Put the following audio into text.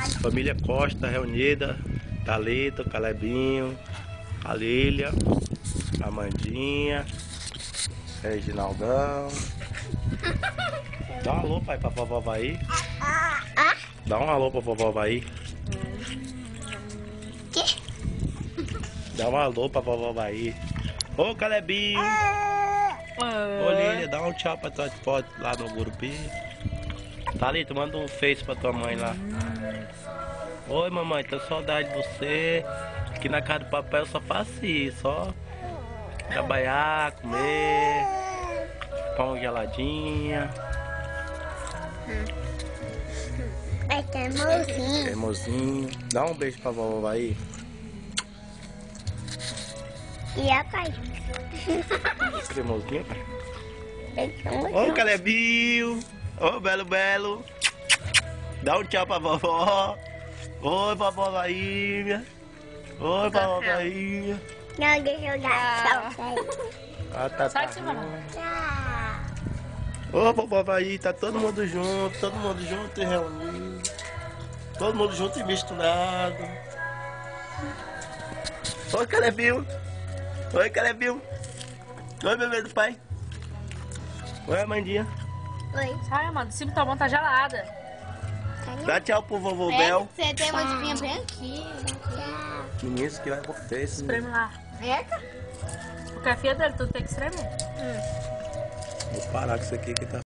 Família Costa reunida. Thalita, Calebinho, a Lília, a Amandinha, Reginaldão. Dá um alô, pai, pra vovó Vai. Dá um alô pra vovó Vai. Dá um alô pra vovó Vai. Ô, Calebinho. Ô, Lília, dá um tchau pra tua foto lá no Gurupi. Thalita, manda um face pra tua mãe lá. Oi, mamãe, tô com saudade de você. Aqui na casa do papai eu só faço isso, só trabalhar, comer, pão geladinha. Vai ter mozinho. Cremosinho. Dá um beijo pra vovó aí. E a pai? Cremosinho, pai. Ô, Ô, Calebinho. Ô, Belo. Dá um tchau pra vovó. Oi, vovó Vainha. Oi, vovó Vainha. Não, deixa eu dar tchau pra ele. Ah, tá. Sai de cima, não. Tchau. Ô, vovó Vainha, tá todo mundo junto e reunido. Todo mundo junto e misturado. Oi, Calebinho. Oi, Calebinho. Oi, bebê do pai. Oi, Amandinha. Oi. Sai, mano, de cima tua mão tá gelada. Dá tchau pro vovô Bel. Você tem uma espinha bem aqui. Tchau. Menino, isso que vai pro face. Espreme lá. Eita. Porque a filha dele, tu tem que espremer. Vou parar com isso aqui que tá